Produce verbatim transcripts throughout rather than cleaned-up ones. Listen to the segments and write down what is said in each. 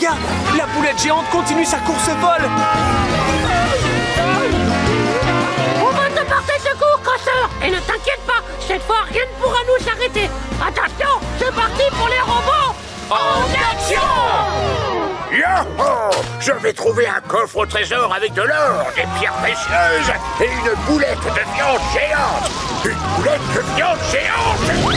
Regarde, la boulette géante continue sa course folle. On va te porter secours, Crusher. Et ne t'inquiète pas, cette fois, rien ne pourra nous arrêter. Attention, c'est parti pour les robots. En action! Yo-ho! Je vais trouver un coffre au trésor avec de l'or, des pierres précieuses et une boulette de viande géante! Une boulette de viande géante!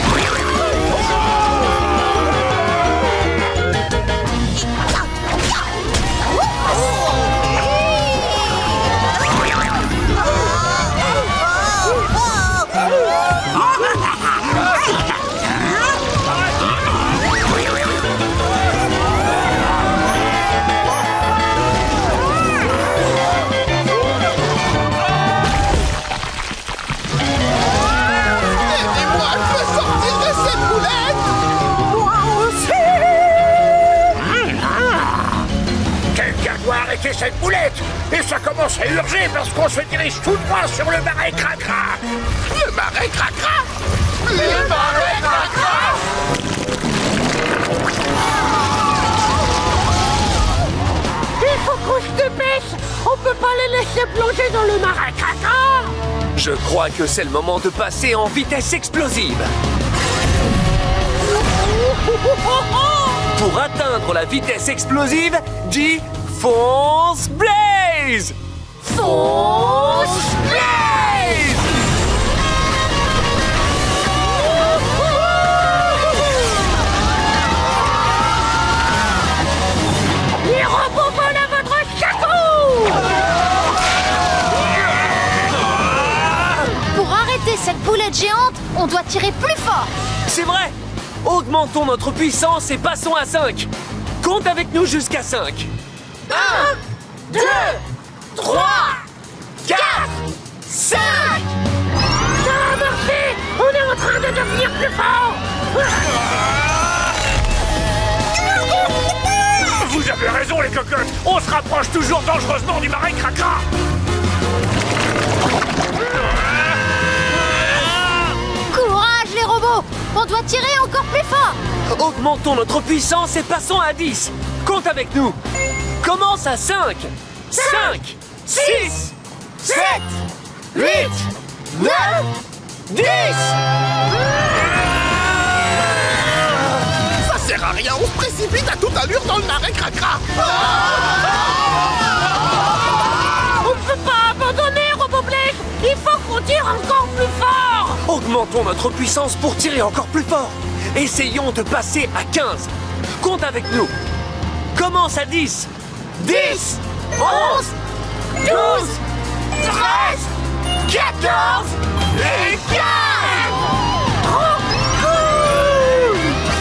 Arrêtez cette boulette! Et ça commence à urger parce qu'on se dirige tout droit sur le marais Cracra! Le marais Cracra! Le marais Cracra! Il faut qu'on se dépêche! On peut pas les laisser plonger dans le marais Cracra! Je crois que c'est le moment de passer en vitesse explosive. Pour atteindre la vitesse explosive, dis fonce Blaze! Fonce Blaze! Les robots volent à votre château! Pour arrêter cette boulette géante, on doit tirer plus fort. C'est vrai! Augmentons notre puissance et passons à cinq. Compte avec nous jusqu'à cinq. un, deux, trois, quatre, cinq. Ça a marché! On est en train de devenir plus fort! Vous avez raison, les cocottes! On se rapproche toujours dangereusement du marais Cracra! Courage les robots! On doit tirer encore plus fort. Augmentons notre puissance et passons à dix. Compte avec nous. Commence à cinq, cinq, six, sept, huit, neuf, dix. Ça sert à rien, on se précipite à toute allure dans le marais Cracra! On ne peut pas abandonner, RoboBlaze! Il faut qu'on tire encore plus fort! Augmentons notre puissance pour tirer encore plus fort. Essayons de passer à quinze. Compte avec nous. Commence à dix, dix, onze, douze, treize, quatorze et quinze. Trop cool!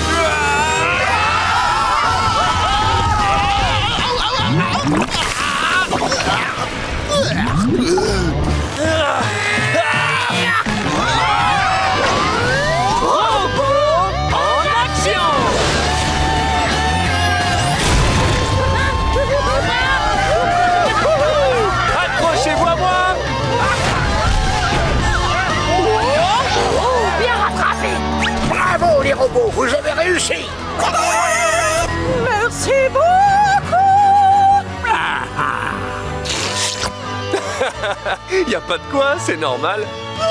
Robots, vous avez réussi! Merci beaucoup! Y a pas de quoi, c'est normal.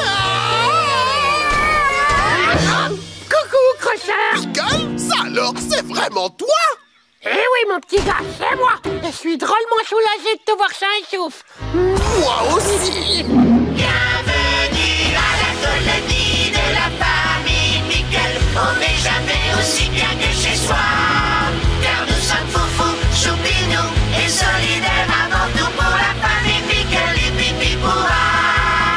Coucou, Crusher! Pickle, ça alors, c'est vraiment toi? Eh oui, mon petit gars, c'est moi! Je suis drôlement soulagé de te voir sain et sauf! Moi aussi! Bienvenue à la colonie de la famille Pickle. On n'est jamais aussi bien que chez soi. Car nous sommes foufous, choupinous et solidaires avant tout pour la famille Pickle et pipi pourra.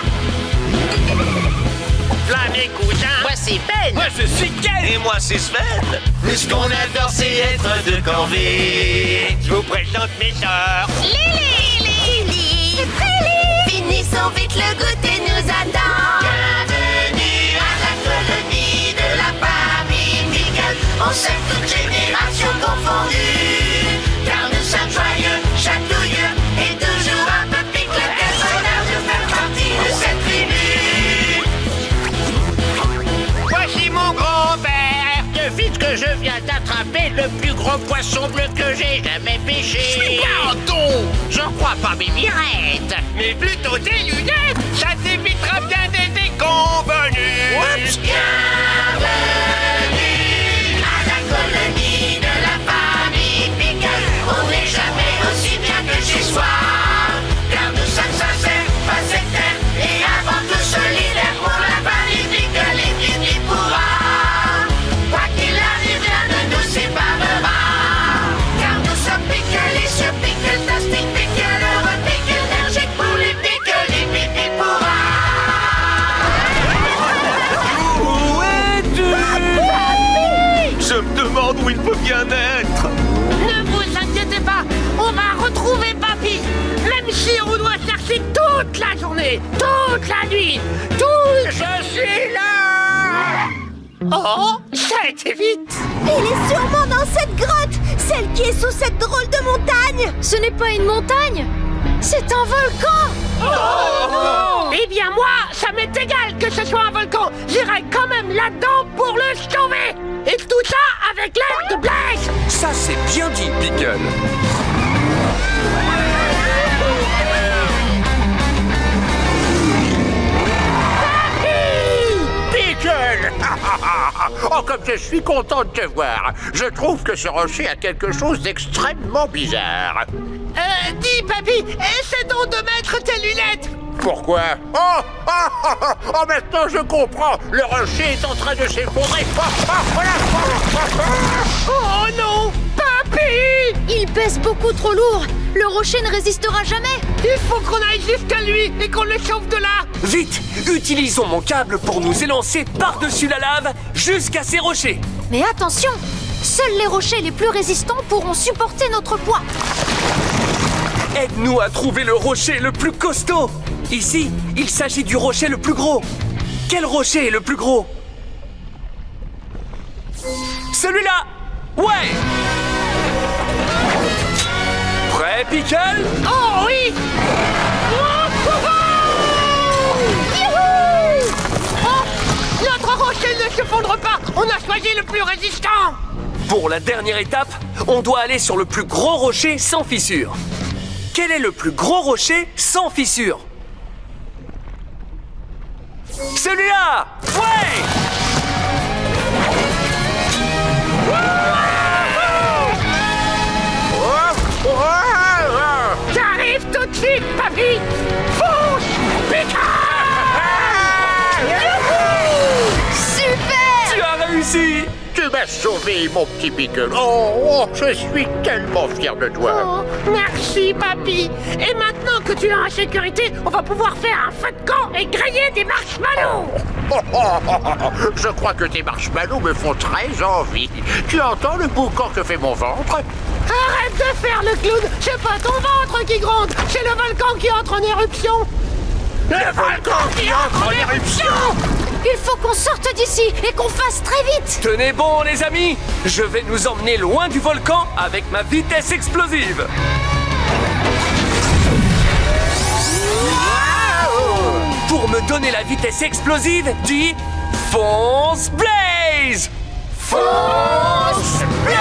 V'là mes cousins. Moi c'est Ben. Moi je suis Ken. Et moi c'est Sven. Nous ce qu'on adore c'est être de corvée. Je vous présente mes sœurs. Lily, Lily, Lily. Finissons vite, le goûter nous attend. Bienvenue à la colonie de la famille Pickle. On sait toutes générations confondues. Car nous sommes joyeux, chatouilleux et toujours un peu pique. Quel bonheur de faire partie de cette tribu. Voici mon grand-père. Vite que je viens d'attraper le le plus gros poisson bleu que j'ai jamais pêché. Pardon! J'en crois pas mes mirettes, mais plutôt tes lunettes. Ça t'évitera bien des déconvenus. Oups. Bienvenue à la colonie de la famille Pickle. On n'est jamais aussi bien que chez soi, car nous sommes sincères, pas sectaires, et avant tout solidaires pour la famille Pickle et qui n'y pourra. Quoi qu'il arrive, rien ne nous séparera, car nous sommes Pickle et sur Pickle-tastic, Pickle heureux, Pickle énergique pour les Pickle et pipi pourra. Où es-tu? Je me demande où il peut bien être. Ne vous inquiétez pas, on va retrouver Papy, même si on doit chercher toute la journée, toute la nuit, toute... Je suis là. Oh, ça a été vite. Il est sûrement dans cette grotte, celle qui est sous cette drôle de montagne. Ce n'est pas une montagne, c'est un volcan. Oh, eh bien moi, ça m'est égal que ce soit un volcan. J'irai quand même là-dedans pour le sauver. Et tout ça avec l'aide de Blaise. Ça, c'est bien dit, Pickle. Pickle. Oh, comme je suis content de te voir. Je trouve que ce rocher a quelque chose d'extrêmement bizarre. Euh, dis Papy, essaie donc de mettre tes lunettes. Pourquoi? Oh, oh, oh, oh, oh, maintenant je comprends. Le rocher est en train de s'effondrer. Oh, oh, voilà. Oh, oh, oh. Oh non, Papy. Il pèse beaucoup trop lourd. Le rocher ne résistera jamais. Il faut qu'on aille jusqu'à lui et qu'on le sauve de là. Vite, utilisons mon câble pour nous élancer par-dessus la lave jusqu'à ces rochers. Mais attention, seuls les rochers les plus résistants pourront supporter notre poids. Aide-nous à trouver le rocher le plus costaud. Ici, il s'agit du rocher le plus gros. Quel rocher est le plus gros? Celui-là. Ouais. Prêt, Pickle? Oh oui. Oh, oh, oh. Youhou! Oh, notre rocher ne s'effondre pas. On a choisi le plus résistant. Pour la dernière étape, on doit aller sur le plus gros rocher sans fissure. Quel est le plus gros rocher sans fissure? Celui-là! Ouais! J'arrive tout de suite, Papy. Fonce, Pickle. Super! Tu as réussi! Tu m'as sauvé, mon petit Pickle. Oh, oh, je suis tellement fier de toi. Oh, merci, Papy. Et maintenant que tu es en sécurité, on va pouvoir faire un feu de camp et griller des marshmallows. Oh, oh, oh, oh. Je crois que tes marshmallows me font très envie. Tu entends le boucan que fait mon ventre? Arrête de faire le clown. C'est pas ton ventre qui gronde, c'est le volcan qui entre en éruption. Le volcan qui entre en éruption! Il faut qu'on sorte d'ici et qu'on fasse très vite. Tenez bon, les amis! Je vais nous emmener loin du volcan avec ma vitesse explosive! Pour me donner la vitesse explosive, dis Fonce Blaze! Fonce Blaze!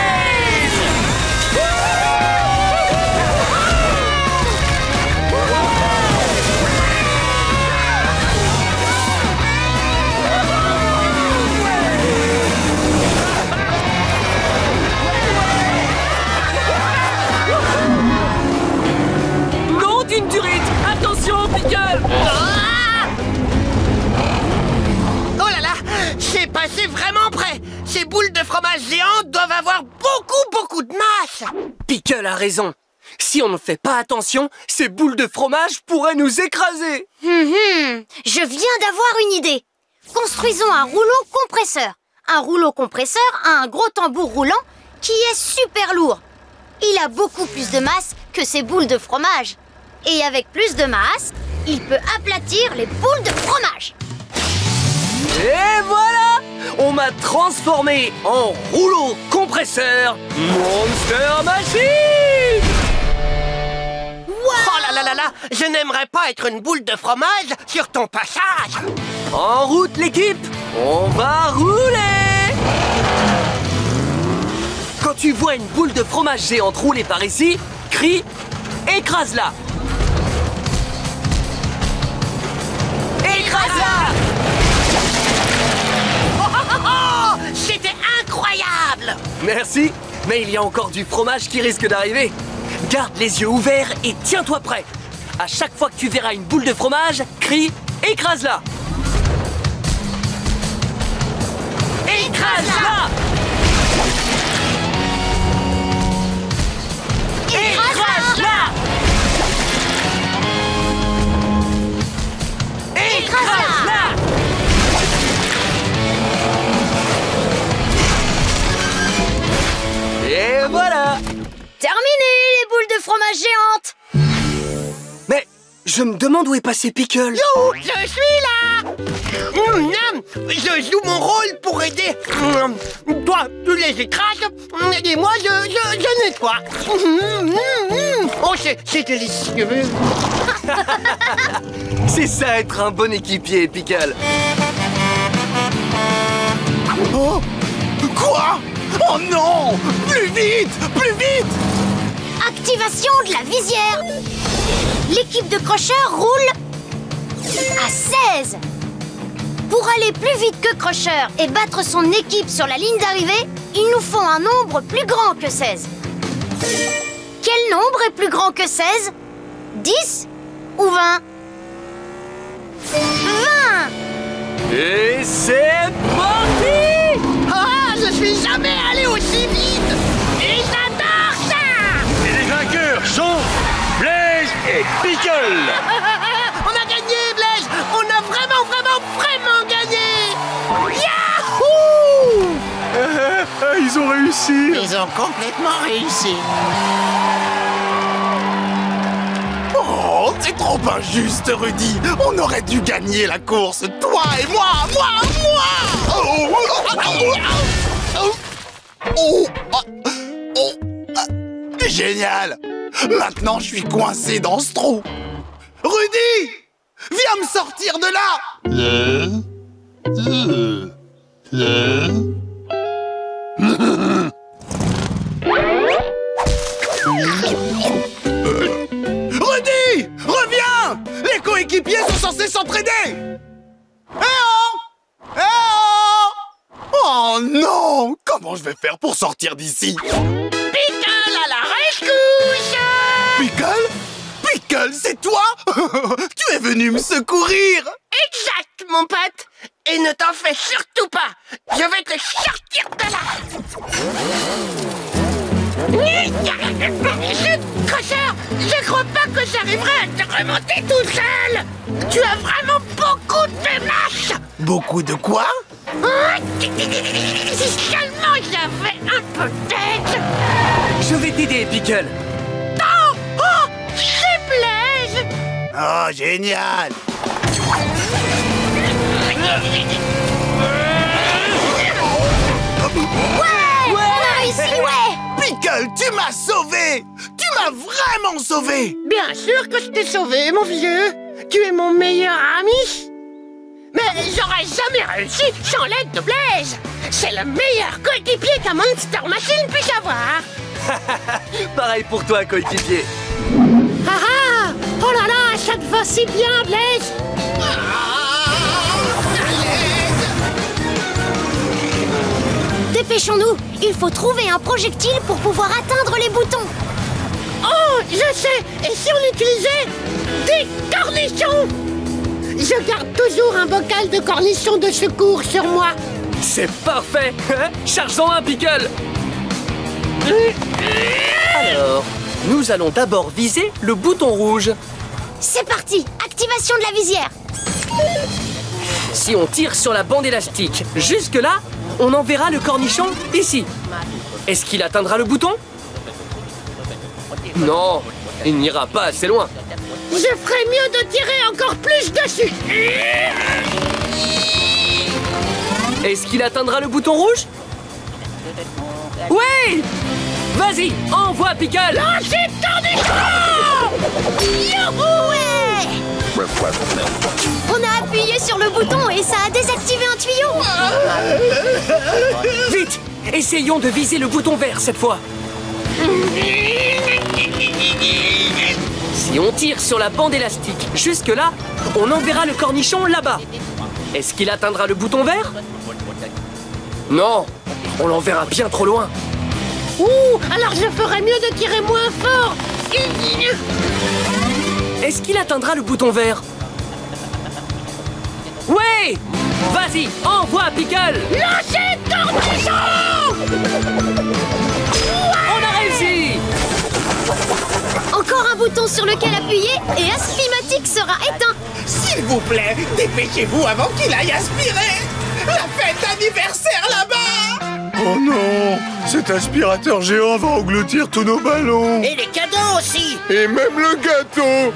Non d'une durite! Attention, Pickle! Ah! Oh là là, c'est passé vraiment près. Ces boules de fromage géantes doivent avoir beaucoup, beaucoup de masse. Pickle a raison. Si on ne fait pas attention, ces boules de fromage pourraient nous écraser. Hum, hum. Je viens d'avoir une idée. Construisons un rouleau compresseur. Un rouleau compresseur a un gros tambour roulant qui est super lourd. Il a beaucoup plus de masse que ces boules de fromage. Et avec plus de masse, il peut aplatir les boules de fromage. Et voilà! On m'a transformé en rouleau compresseur Monster Machine! Oh là là là là, je n'aimerais pas être une boule de fromage sur ton passage. En route, l'équipe! On va rouler! Quand tu vois une boule de fromage géante rouler par ici, crie « Écrase-la » Écrase-la! Oh, oh, oh, oh, c'était incroyable! Merci, mais il y a encore du fromage qui risque d'arriver. Garde les yeux ouverts et tiens-toi prêt. À chaque fois que tu verras une boule de fromage, crie « Écrase-la » Écrase-la! Écrase-la! Écrase-la! Et voilà! Terminé, les boules de fromage géantes! Mais je me demande où est passé Pickle. Yo, je suis là! Mmh, mmh, je joue mon rôle pour aider. Mmh, toi, tu les écrases et moi, je, je, je nettoie. Mmh, mmh, mmh. Oh, c'est c'est délicieux. C'est ça être un bon équipier, Pickle. Oh! Quoi? Oh non! Plus vite! Plus vite! Activation de la visière. L'équipe de crocheurs roule à seize. Pour aller plus vite que Crusher et battre son équipe sur la ligne d'arrivée, il nous faut un nombre plus grand que seize. Quel nombre est plus grand que seize? dix ou vingt? vingt! Et c'est parti! Ah, je suis jamais allé aussi vite. Et j'adore ça. Et les vainqueurs sont Blaise et Pickle. On a gagné, Blaise. On a vraiment, vraiment, vraiment gagné. Yahoo! Ah, ils ont réussi. Ils ont complètement réussi. Oh, c'est trop injuste, Rudy. On aurait dû gagner la course, toi et moi, moi, moi. Oh, oh, oh, oh, oh, oh, ah, génial. Maintenant, je suis coincé dans ce trou. Rudy, viens me sortir de là. Rudy, reviens. Les coéquipiers sont censés s'entraider. Eh oh! Eh oh! Oh non! Comment je vais faire pour sortir d'ici? Pickle à la rescousse! Pickle? Pickle, c'est toi? Tu es venu me secourir! Exact, mon pote. Et ne t'en fais surtout pas. Je vais te sortir de là. Chut, Crusher, je crois pas que j'arriverai à te remonter tout seul. Tu as vraiment beaucoup de faiblesse. Beaucoup de quoi? Si seulement j'avais un peu d'aide. Je vais t'aider, Pickle. Oh, oh, c'est Blaise. Oh, génial! Ouais! On a réussi, ouais! Pickle, tu m'as sauvé! Tu m'as vraiment sauvé! Bien sûr que je t'ai sauvé, mon vieux. Tu es mon meilleur ami. Mais j'aurais jamais réussi sans l'aide de Blaise. C'est le meilleur coéquipier qu'un Monster Machine puisse avoir. Pareil pour toi, coéquipier. Ah ah! Oh là là, ça te va si bien, Blaise. Dépêchons-nous, il faut trouver un projectile pour pouvoir atteindre les boutons. Oh, je sais. Et si on utilisait des cornichons? Je garde toujours un bocal de cornichons de secours sur moi. C'est parfait. Charge-en un, Pickle. Alors, nous allons d'abord viser le bouton rouge. C'est parti, activation de la visière. Si on tire sur la bande élastique jusque-là, on enverra le cornichon ici. Est-ce qu'il atteindra le bouton? Non, il n'ira pas assez loin. Je ferais mieux de tirer encore plus dessus. Est-ce qu'il atteindra le bouton rouge? Oui! Vas-y, envoie Pickle! Lancez ton écran! Youhou, ouais! On a appuyé sur le bouton et ça a désactivé un tuyau. Vite! Essayons de viser le bouton vert cette fois. Si on tire sur la bande élastique jusque-là, on enverra le cornichon là-bas. Est-ce qu'il atteindra le bouton vert? Non, on l'enverra bien trop loin. Ouh, alors je ferais mieux de tirer moins fort. Est-ce qu'il atteindra le bouton vert? Ouais! Vas-y, envoie Pickle! Lâchez cornichon! On a réussi! Encore un bouton sur lequel appuyer et Aspimatique sera éteint. S'il vous plaît, dépêchez-vous avant qu'il aille aspirer. La fête d'anniversaire là-bas! Oh non! Cet aspirateur géant va engloutir tous nos ballons! Et les cadeaux aussi. Et même le gâteau!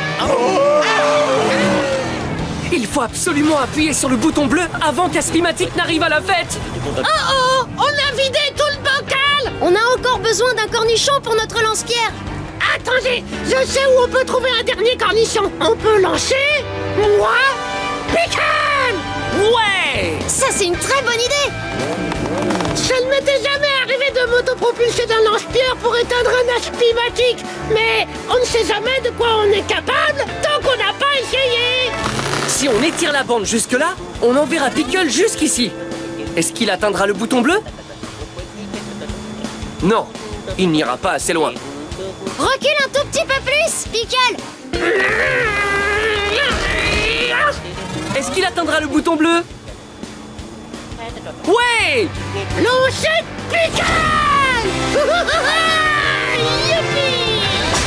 Il faut absolument appuyer sur le bouton bleu avant qu'Aspimatique n'arrive à la fête! Oh oh, on a vidé tout le bocal. On a encore besoin d'un cornichon pour notre lance-pierre. Attendez, je sais où on peut trouver un dernier cornichon. On peut lancer, moi, Pickle. Ouais! Ça, c'est une très bonne idée. Ça ne m'était jamais arrivé de m'autopropulser d'un lance-pierre pour éteindre un Aspimatique. Mais on ne sait jamais de quoi on est capable tant qu'on n'a pas essayé. Si on étire la bande jusque-là, on enverra Pickle jusqu'ici. Est-ce qu'il atteindra le bouton bleu? Non, il n'ira pas assez loin. Recule un tout petit peu plus, Pickle. Est-ce qu'il atteindra le bouton bleu? Ouais! Lancez Pickle. Youpi.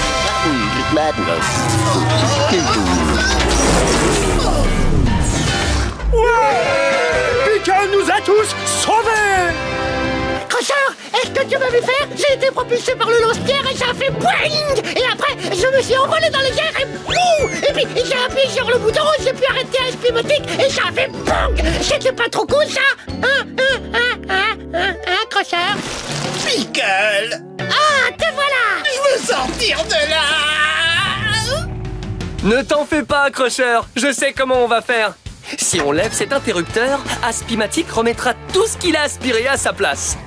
Pickle nous a tous sauvés! Crusher, est-ce que tu m'as vu faire? J'ai été propulsé par le lance-pierre et ça a fait boing! Et après, je me suis envolé dans les airs et boum! Et puis, j'ai appuyé sur le bouton, j'ai pu arrêter Aspimatique et ça a fait bang! C'était pas trop cool, ça? Hein? Hein? Hein? Hein? Hein? Hein, Crusher? Pickle! Ah, te voilà! Je veux sortir de là! Ne t'en fais pas, Crusher. Je sais comment on va faire. Si on lève cet interrupteur, Aspimatique remettra tout ce qu'il a aspiré à sa place.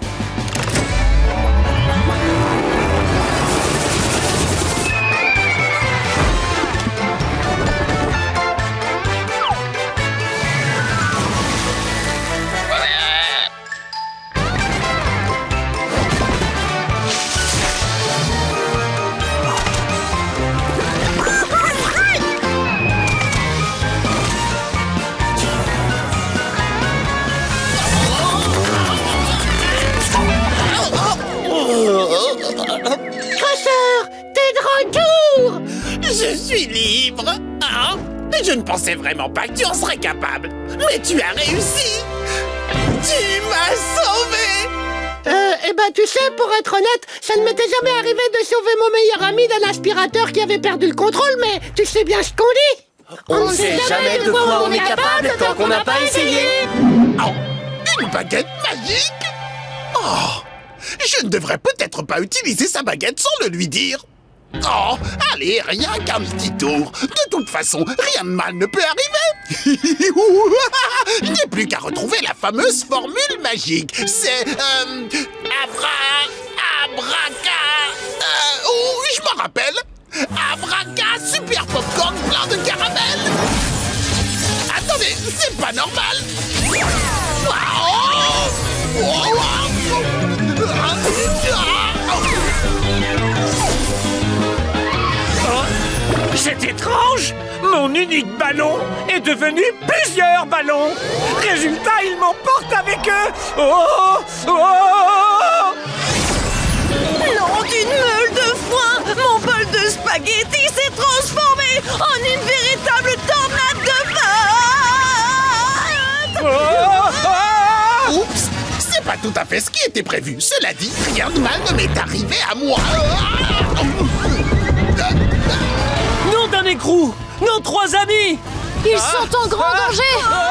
Crusher, t'es de retour! Je suis libre! Hein? Je ne pensais vraiment pas que tu en serais capable. Mais tu as réussi! Tu m'as sauvé! Euh, eh ben, tu sais, pour être honnête, ça ne m'était jamais arrivé de sauver mon meilleur ami d'un aspirateur qui avait perdu le contrôle, mais tu sais bien ce qu'on dit! On ne sait jamais de quoi on est capable tant qu'on n'a pas essayé. Oh, une baguette magique? Oh, je ne devrais peut-être pas utiliser sa baguette sans le lui dire. Oh, allez, rien qu'un petit tour. De toute façon, rien de mal ne peut arriver. Il n'y a plus qu'à retrouver la fameuse formule magique. C'est... Euh, abra... Abraca... Euh, oh, je m'en rappelle. Abraca super popcorn plein de caramel. Attendez, c'est pas normal. Oh, oh, C'est étrange! Mon unique ballon est devenu plusieurs ballons! Résultat, ils m'emportent avec eux! Oh! Oh! Non, d'une meule de foin! Mon bol de spaghettis s'est transformé en une véritable tornade de feu! Oh! Oh! oups, c'est pas tout à fait ce qui était prévu. Cela dit, rien de mal ne m'est arrivé à moi. Nom d'un écrou! Nos trois amis! Ils sont en grand danger.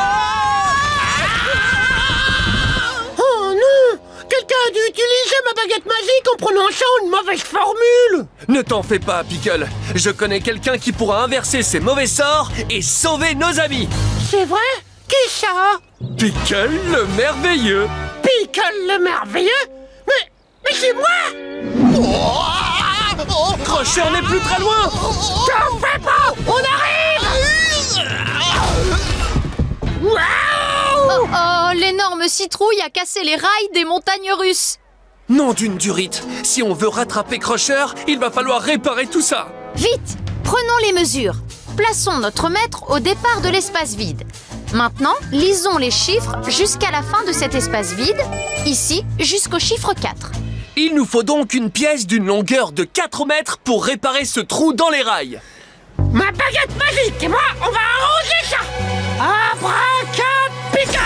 Oh non! Quelqu'un a dû utiliser ma baguette magique en prononçant une mauvaise formule! Ne t'en fais pas, Pickle. Je connais quelqu'un qui pourra inverser ces mauvais sorts et sauver nos amis. C'est vrai? Qui ça? Pickle le merveilleux. Pickle le merveilleux? Mais, mais c'est moi! Oh, oh, Crusher n'est plus très loin. T'en fais pas! On arrive! Waouh! Oh oh, l'énorme citrouille a cassé les rails des montagnes russes. Nom d'une durite. Si on veut rattraper Crusher, il va falloir réparer tout ça. Vite, prenons les mesures. Plaçons notre maître au départ de l'espace vide. Maintenant, lisons les chiffres jusqu'à la fin de cet espace vide, ici jusqu'au chiffre quatre. Il nous faut donc une pièce d'une longueur de quatre mètres pour réparer ce trou dans les rails. Ma baguette magique et moi, on va arranger ça! Abracapicale!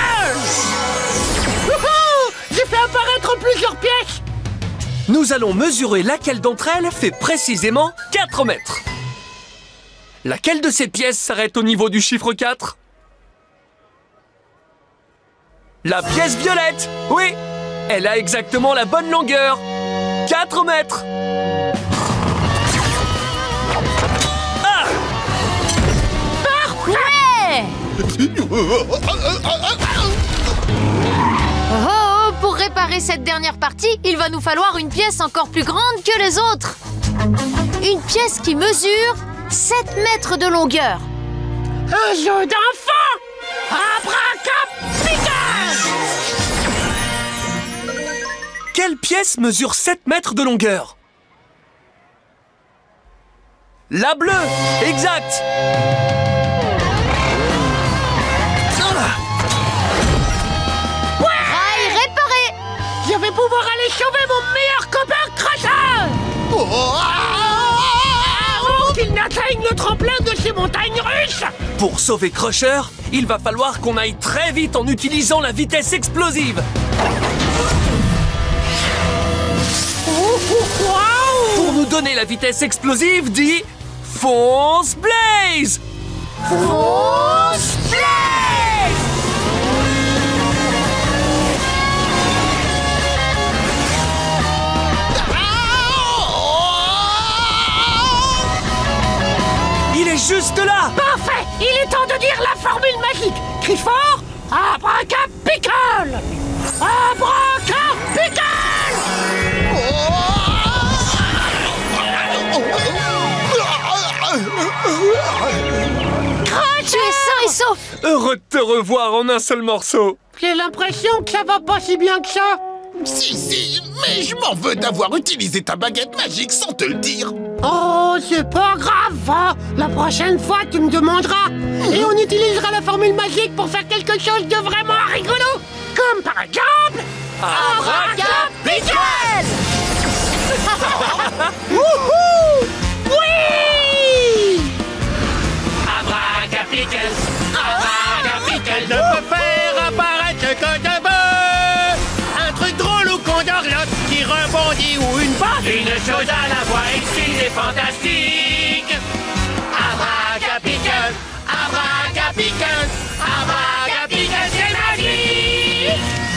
Wouhou! J'ai fait apparaître plusieurs pièces! Nous allons mesurer laquelle d'entre elles fait précisément quatre mètres. Laquelle de ces pièces s'arrête au niveau du chiffre quatre? La pièce violette! Oui! Elle a exactement la bonne longueur! quatre mètres! Ah! Ouais! Oh, pour réparer cette dernière partie, il va nous falloir une pièce encore plus grande que les autres. Une pièce qui mesure sept mètres de longueur. Un jeu d'enfant! Abracapicale! Quelle pièce mesure sept mètres de longueur? La bleue! Exact! Rail réparé! Je vais pouvoir aller sauver mon meilleur copain Crusher! oh, Avant qu'il n'atteigne le tremplin de ces montagnes russes! Pour sauver Crusher, il va falloir qu'on aille très vite en utilisant la vitesse explosive. Waouh! Pour nous donner la vitesse explosive, dis Fonce Blaze! Fonce Blaze! Il est juste là! Parfait! Il est temps de dire la formule magique! Crie fort! Abracapicale! Abracapicale! Tu es sain et sauf! Heureux de te revoir en un seul morceau. J'ai l'impression que ça va pas si bien que ça! Si, si, mais je m'en veux d'avoir utilisé ta baguette magique sans te le dire. Oh, c'est pas grave, hein. La prochaine fois, tu me demanderas. Et on utilisera la formule magique pour faire quelque chose de vraiment rigolo. Comme par exemple... Abracapicale! Wouhou! Oui! Abracapicale, Abracapicale ne peut faire apparaître ce que je veux. Un truc drôle ou qu'on dorlote qui rebondit ou une patte. Une chose à la fois exquise et fantastique. Abracapicale, Abracapicale, Abracapicale, c'est magique.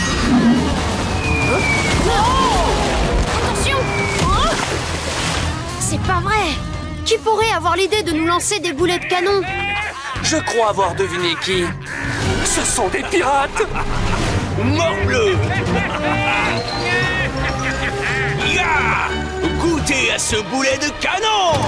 Attention! Oh, c'est pas vrai! Qui pourrait avoir l'idée de nous lancer des boulets de canon? Je crois avoir deviné qui. Ce sont des pirates! Morbleu. Ya! Goûtez à ce boulet de canon.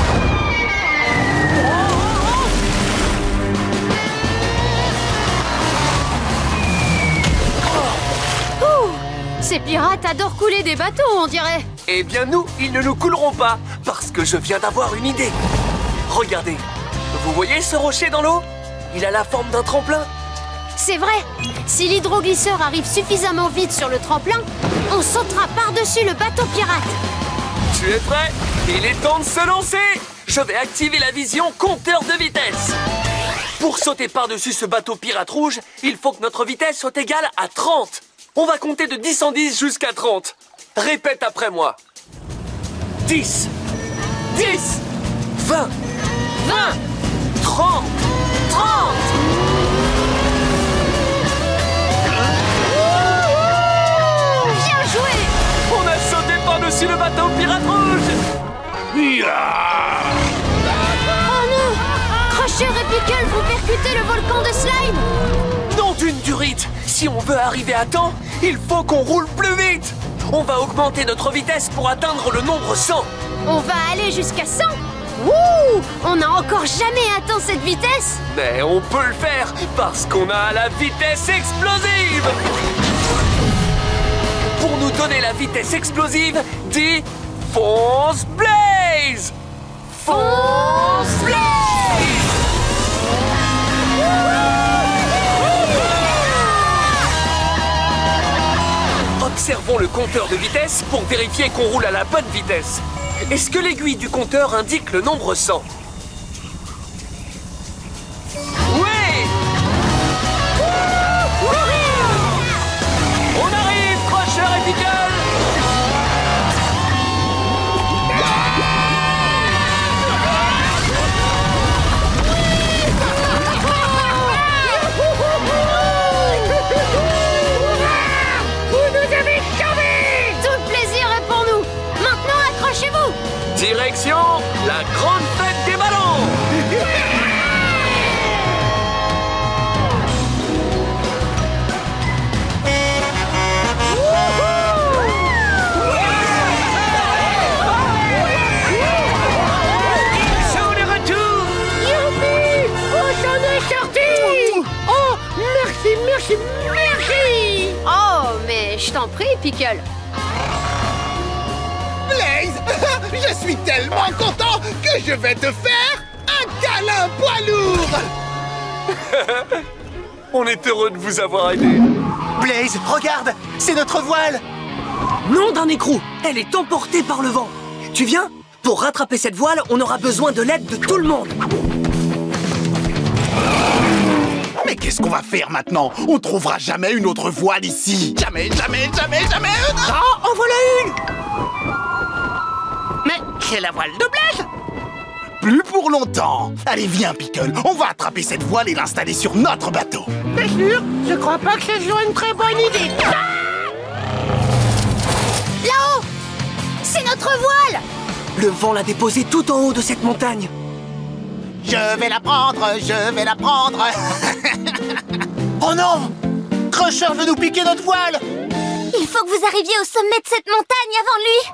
Ouh, ces pirates adorent couler des bateaux, on dirait. Eh bien nous, ils ne nous couleront pas, parce que je viens d'avoir une idée. Regardez, vous voyez ce rocher dans l'eau? Il a la forme d'un tremplin. C'est vrai. Si l'hydroglisseur arrive suffisamment vite sur le tremplin, on sautera par-dessus le bateau pirate. Tu es prêt? Il est temps de se lancer! Je vais activer la vision compteur de vitesse. Pour sauter par-dessus ce bateau pirate rouge, il faut que notre vitesse soit égale à trente. On va compter de dix en dix jusqu'à trente. Répète après moi. dix, dix, vingt, vingt, trente, trente. Bien joué! On a sauté par-dessus le bateau pirate rouge. Oh non! Crusher et Pickle vont percuter le volcan de slime. Nom d'une durite! Si on veut arriver à temps, il faut qu'on roule plus vite! On va augmenter notre vitesse pour atteindre le nombre cent! On va aller jusqu'à cent. Wouh! On n'a encore jamais atteint cette vitesse. Mais on peut le faire parce qu'on a la vitesse explosive! Pour nous donner la vitesse explosive, dis Fonce Blaze! Fonce Blaze! Observons le compteur de vitesse pour vérifier qu'on roule à la bonne vitesse. Est-ce que l'aiguille du compteur indique le nombre cent? Oui! On arrive, Crusher et Pickle! Direction la grande fête des ballons! Ils sont de retour! Youpi! Oh, j'en ai sorti! Oh, merci, merci, merci! Oh, mais je t'en prie, Pickle. Blaze, je suis tellement content que je vais te faire un câlin poids lourd. On est heureux de vous avoir aidé. Blaze, regarde, c'est notre voile. Nom d'un écrou, elle est emportée par le vent. Tu viens? Pour rattraper cette voile, on aura besoin de l'aide de tout le monde. Mais qu'est-ce qu'on va faire maintenant? On trouvera jamais une autre voile ici. Jamais, jamais, jamais, jamais. Ah, en voilà une. Mais c'est la voile de Blaze. Plus pour longtemps. Allez, viens, Pickle. On va attraper cette voile et l'installer sur notre bateau. T'es sûr? Je crois pas que ce soit une très bonne idée. Là-haut! C'est notre voile! Le vent l'a déposée tout en haut de cette montagne. Je vais la prendre, je vais la prendre. Oh non! Crusher veut nous piquer notre voile. Il faut que vous arriviez au sommet de cette montagne avant lui.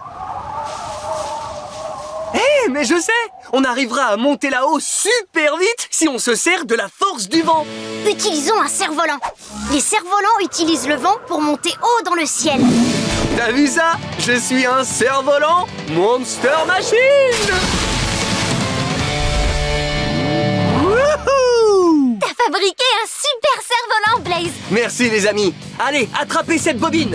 Eh, mais je sais! On arrivera à monter là-haut super vite si on se sert de la force du vent. Utilisons un cerf-volant. Les cerfs-volants utilisent le vent pour monter haut dans le ciel. T'as vu ça? Je suis un cerf-volant Monster Machine! Wouhou! T'as fabriqué un super cerf-volant, Blaze. Merci les amis. Allez, attrapez cette bobine.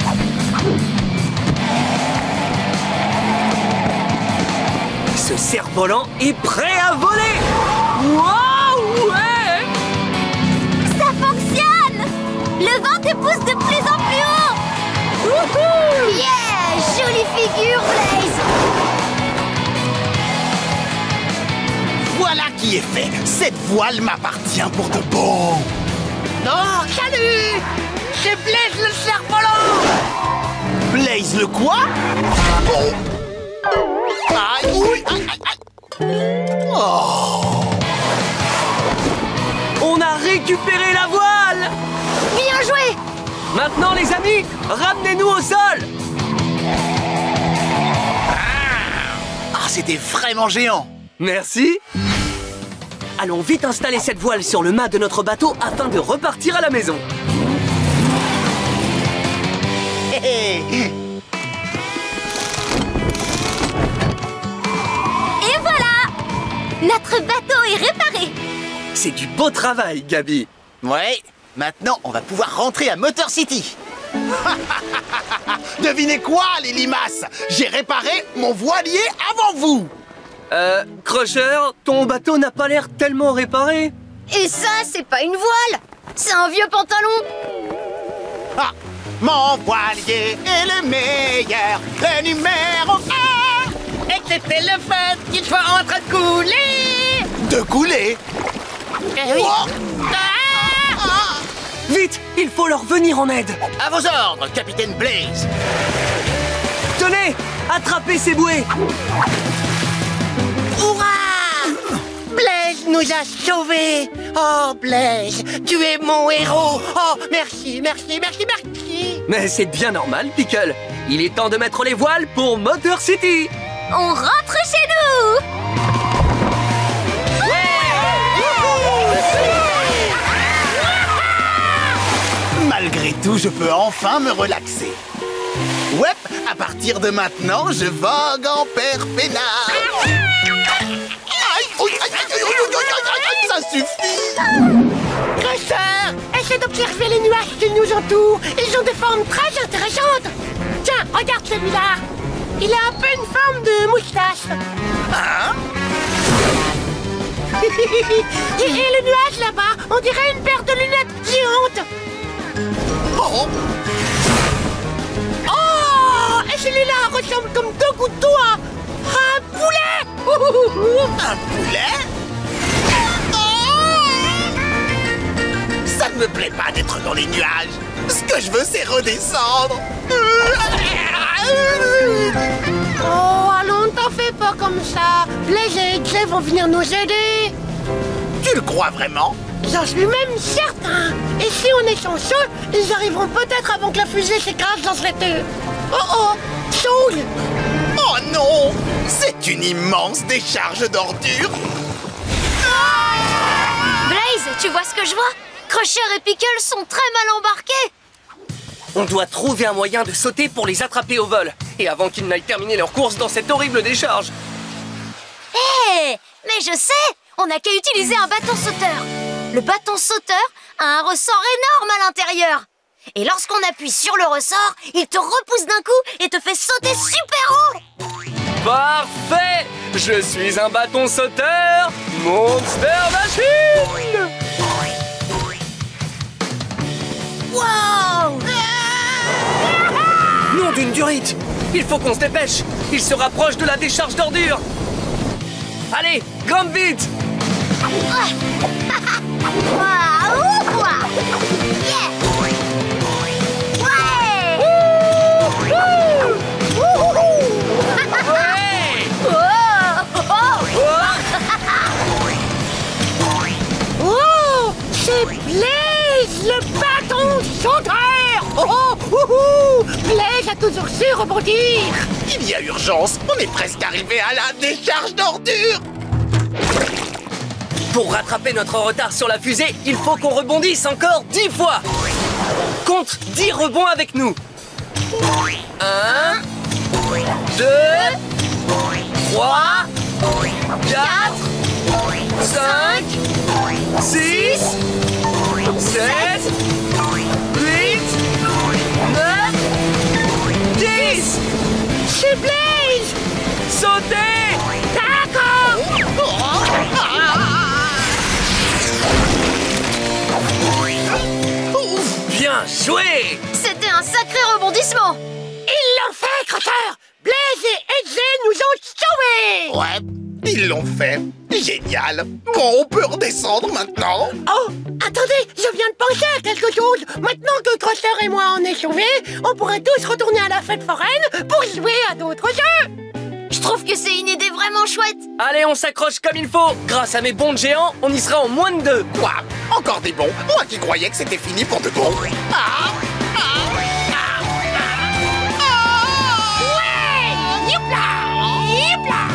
Ce cerf-volant est prêt à voler. Waouh, ouais! Ça fonctionne! Le vent te pousse de plus en plus haut. Wouhou! Yeah! Jolie figure, Blaze. Voilà qui est fait. Cette voile m'appartient pour de bon. Non, salut! C'est Blaze le cerf-volant. Blaze le quoi? Oh. Aïe, oui, aïe, aïe, aïe. Oh. On a récupéré la voile. Bien joué! Maintenant les amis, ramenez-nous au sol. Ah, c'était vraiment géant. Merci. Allons vite installer cette voile sur le mât de notre bateau afin de repartir à la maison. Hé hé. Et voilà! Notre bateau est réparé. C'est du beau travail, Gabi. Ouais, maintenant on va pouvoir rentrer à Motor City. Devinez quoi, les limaces? J'ai réparé mon voilier avant vous. Euh, Crusher, ton bateau n'a pas l'air tellement réparé. Et ça, c'est pas une voile. C'est un vieux pantalon. Ah, mon voilier est le meilleur, le numéro un. Et c'était le fait qu'il soit en train de couler. De couler. Eh oui. Oh. Ah. Vite, il faut leur venir en aide. À vos ordres, capitaine Blaze. Tenez, attrapez ces bouées. Hurrah! Blaze nous nous as sauvés. Oh, Blaise, tu es mon héros. Oh, merci, merci, merci, merci. Mais c'est bien normal, Pickle. Il est temps de mettre les voiles pour Motor City. On rentre chez nous. Malgré tout, je peux enfin me relaxer. Ouais, à partir de maintenant, je vogue en père peinard. Aïe, aïe, aïe, aïe, aïe, aïe, aïe, aïe, ça suffit. Crusher, essaie d'observer les nuages qui nous entourent. Ils ont des formes très intéressantes. Tiens, regarde celui-là. Il a un peu une forme de moustache. Hein? et, et le nuage là-bas, on dirait une paire de lunettes géantes. Oh, Oh, et celui-là ressemble comme deux gouttes d'eau à à un poulet. un poulet? Oh! Ça ne me plaît pas d'être dans les nuages. Ce que je veux, c'est redescendre. Oh, allons, ne t'en fais pas comme ça. Blaise et Jay vont venir nous aider. Tu le crois vraiment? J'en suis même certain. Et si on est chanceux, ils arriveront peut-être avant que la fusée s'écrase dans cette... Oh oh, Soul. Oh non! C'est une immense décharge d'ordures. Blaze, tu vois ce que je vois? Crusher et Pickle sont très mal embarqués. On doit trouver un moyen de sauter pour les attraper au vol. Et avant qu'ils n'aillent terminer leur course dans cette horrible décharge. Hé, mais je sais, on n'a qu'à utiliser un bâton sauteur. Le bâton sauteur a un ressort énorme à l'intérieur. Et lorsqu'on appuie sur le ressort, il te repousse d'un coup et te fait sauter super haut. Parfait! Je suis un bâton sauteur, Monster Machine! Wow! Nom d'une durite! Il faut qu'on se dépêche! Il se rapproche de la décharge d'ordures! Allez, grande vite! Waouh! Yeah! Ouais! Ouais! Oh, c'est Blaze, le bâton sauteur. Oh, oh, oh, oh. Blaze a toujours su rebondir. Il y a urgence. On est presque arrivé à la décharge d'ordures. Pour rattraper notre retard sur la fusée, il faut qu'on rebondisse encore dix fois! Compte dix rebonds avec nous! Un, deux, trois, quatre, cinq, six, sept, huit, neuf, dix! C'est Blaze. Sautez! D'accord. Bien joué! C'était un sacré rebondissement. Ils l'ont fait, Crusher. Blaze et Edge nous ont sauvés. Ouais, ils l'ont fait. Génial. Bon, on peut redescendre maintenant. Oh, attendez, je viens de penser à quelque chose. Maintenant que Crusher et moi en est sauvés, on pourrait tous retourner à la fête foraine pour jouer à d'autres jeux. Je trouve que c'est une idée vraiment chouette. Allez, on s'accroche comme il faut! Grâce à mes bons de géants, on y sera en moins de deux! Quoi? Encore des bons? Moi qui croyais que c'était fini pour de bon. Ah, ah, ah, ah. Ouais, youpla, youpla.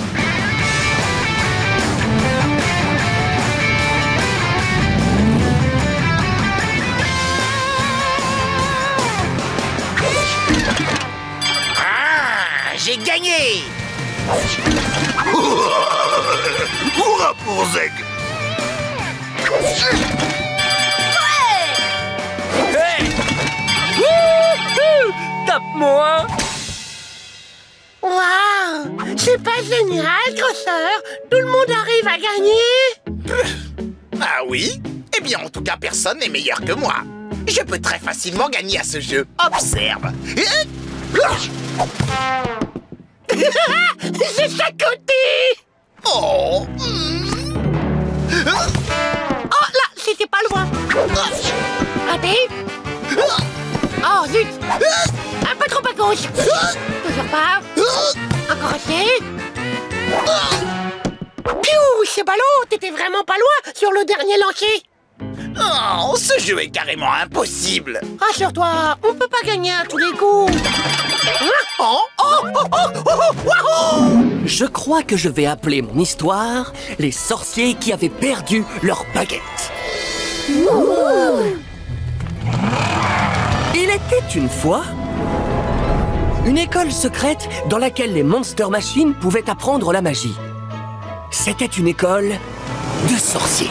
Ah, j'ai gagné! Hurrah pour Zeg! Hey! Wouhou! Tape-moi! Waouh, c'est pas génial, Crusher. Tout le monde arrive à gagner. Ah oui? Eh bien, en tout cas, personne n'est meilleur que moi. Je peux très facilement gagner à ce jeu. Observe. J'ai chacoté. Oh. Mm. Oh là, c'était pas loin. Raté. Oh zut. Un peu trop à gauche. Toujours pas. Encore assez. Piou, Ouh, c'est ballot, t'étais vraiment pas loin sur le dernier lancer. Oh, ce jeu est carrément impossible. Rassure-toi, on peut pas gagner à tous les coups. Oh, oh, oh, oh, oh, oh, oh. Je crois que je vais appeler mon histoire « Les sorciers qui avaient perdu leur baguette ». Il était une fois une école secrète dans laquelle les Monster Machines pouvaient apprendre la magie. C'était une école de sorciers.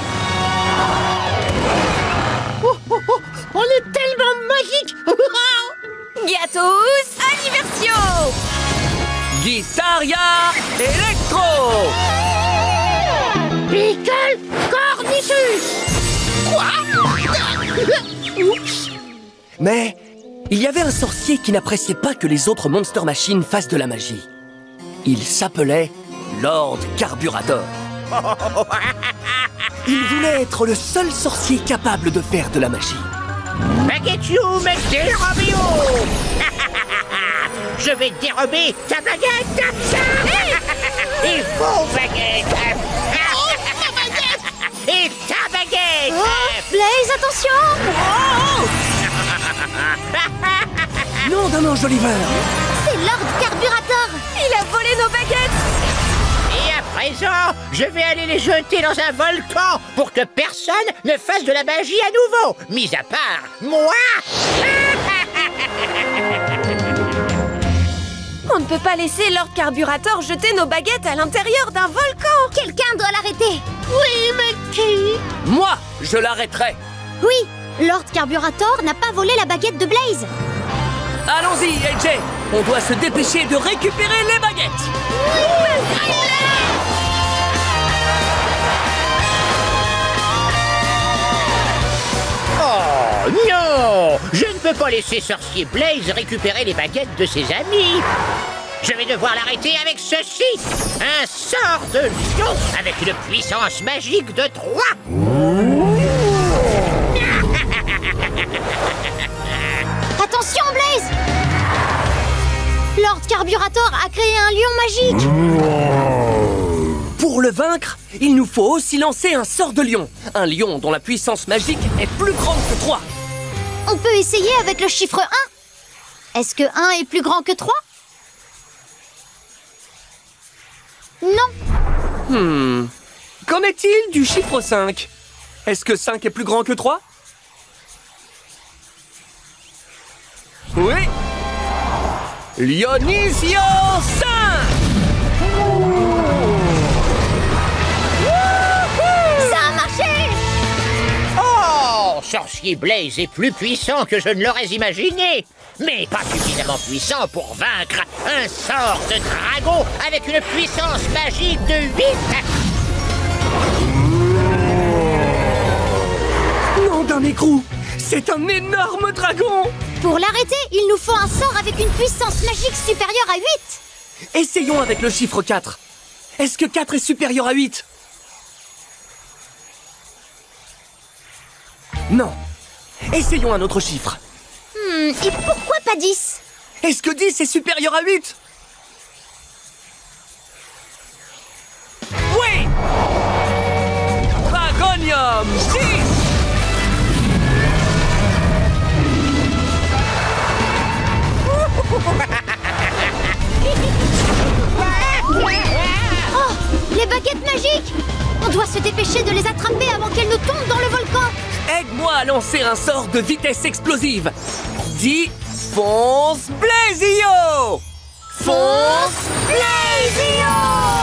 Oh, oh, oh, on est tellement magique. Gâteaux anniversio. Guitaria Electro. Pickle Cornichus. Oups. Mais il y avait un sorcier qui n'appréciait pas que les autres Monster Machines fassent de la magie. Il s'appelait Lord Carburator. Il voulait être le seul sorcier capable de faire de la magie. Baguette-you, mec, dérobez-vous. Je vais dérober ta baguette. Et vos baguettes. Et ta baguette. Blaze, attention! Non d'un ange Oliver. C'est Lord Carburator. Il a volé nos baguettes. Et à présent, je vais aller les jeter dans un volcan pour que personne ne fasse de la magie à nouveau, mis à part moi. On ne peut pas laisser Lord Carburator jeter nos baguettes à l'intérieur d'un volcan. Quelqu'un doit l'arrêter. Oui, mais qui? Moi, je l'arrêterai. Oui, Lord Carburator n'a pas volé la baguette de Blaze. Allons-y, A J. On doit se dépêcher de récupérer les baguettes. Oh non! Je ne peux pas laisser Sorcier Blaze récupérer les baguettes de ses amis. Je vais devoir l'arrêter avec ceci. Un sort de lion avec une puissance magique de trois. Attention, Blaze! Lord Carburator a créé un lion magique. Pour le vaincre, il nous faut aussi lancer un sort de lion. Un lion dont la puissance magique est plus grande que trois. On peut essayer avec le chiffre un. Est-ce que un est plus grand que trois? Non. Hmm. Qu'en est-il du chiffre cinq? Est-ce que cinq est plus grand que trois? Oui. Lionisio cinq. Ça a marché. Oh, Sorcier Blaze est plus puissant que je ne l'aurais imaginé. Mais pas suffisamment puissant pour vaincre un sort de dragon avec une puissance magique de huit. Nom d'un écrou. C'est un énorme dragon. Pour l'arrêter, il nous faut un sort avec une puissance magique supérieure à huit. Essayons avec le chiffre quatre. Est-ce que quatre est supérieur à huit? Non. Essayons un autre chiffre. Hmm, et pourquoi pas dix? Est-ce que dix est supérieur à huit? Oui. Dragonium dix. Oh, les baguettes magiques! On doit se dépêcher de les attraper avant qu'elles ne tombent dans le volcan. Aide-moi à lancer un sort de vitesse explosive. Dis fonce Blazio. Fonce Blazio!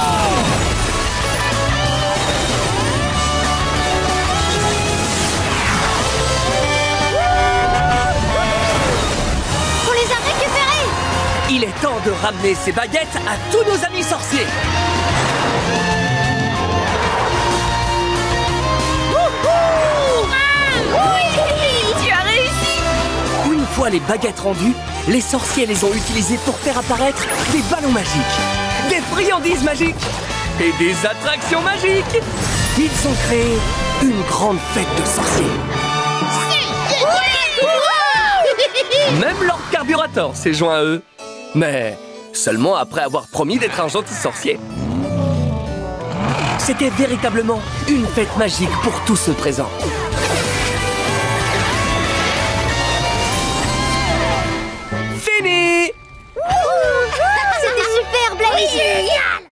On les a récupérés. Il est temps de ramener ces baguettes à tous nos amis sorciers. Oui, tu as réussi. Une fois les baguettes rendues, les sorciers les ont utilisées pour faire apparaître des ballons magiques, des friandises magiques et des attractions magiques. Ils ont créé une grande fête de sorciers. Même Lord Carburator s'est joint à eux. Mais seulement après avoir promis d'être un gentil sorcier. C'était véritablement une fête magique pour tous ceux présents.